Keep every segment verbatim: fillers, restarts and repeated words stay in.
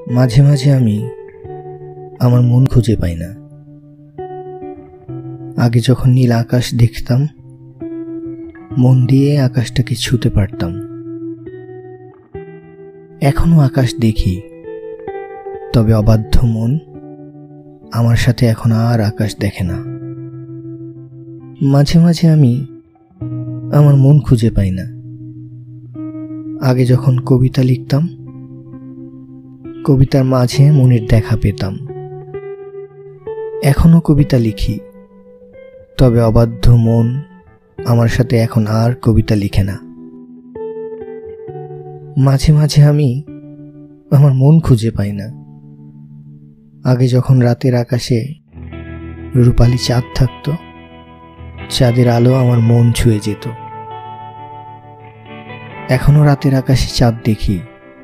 মাঝে মাঝে আমি আমার মন খুঁজে পাই না। আগে যখন নীল আকাশ দেখতাম, মন দিয়ে আকাশটাকে ছুঁতে পারতাম। এখনো আকাশ দেখি, তবে অবাধ্য মন আমার সাথে এখন আর আকাশ দেখে না। মাঝে মাঝে আমি আমার মন খুঁজে পাই না। আগে যখন কবিতা লিখতাম, কবিতার মাঝে মনের দেখা পেতাম। এখনো কবিতা লিখি, তবে অবাধ্য মন আমার সাথে এখন আর কবিতা লিখে না। মাঝে মাঝে আমি আমার মন খুঁজে পাই না। আগে যখন রাতের আকাশে রূপালী চাঁদ থাকতো, চাঁদের আলো আমার মন ছুঁয়ে যেত। এখনো রাতের আকাশে চাঁদ দেখি,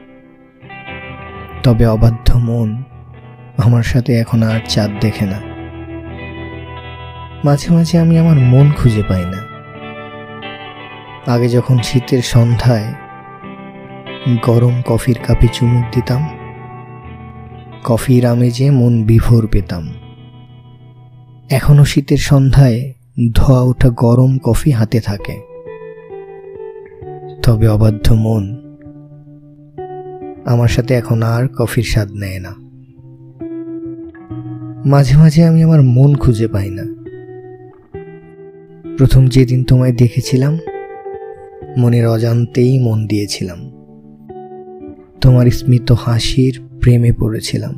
তবে অবাধ্য মন আমার সাথে এখন আর চাঁদ দেখে না। মাঝে মাঝে আমি আমার মন খুঁজে পাই না। আগে যখন শীতের সন্ধ্যায় গরম কফির কাপে চুমুক দিতাম, কফির আমেজে মন বিভোর পেতাম। এখনো শীতের সন্ধ্যায় ধোয়া ওঠা গরম কফি হাতে থাকে, তবে অবাধ্য মন আমার সাথে এখন আর কফির স্বাদ নেয় না। মাঝে মাঝে আমি আমার মন খুঁজে পাই না। প্রথম যেদিন তোমায় দেখেছিলাম, মনের অজান্তেই মন দিয়েছিলাম। তোমার স্মিত হাসির প্রেমে পড়েছিলাম।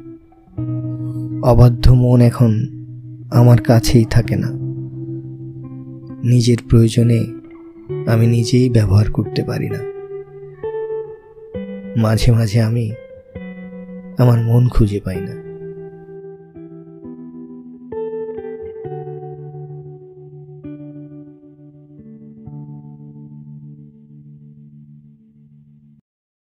অবাধ্য মন এখন আমার কাছেই থাকে না। নিজের প্রয়োজনে আমি নিজেই ব্যবহার করতে পারি না। মাঝে মাঝে আমি আমার মন খুঁজে পাই না।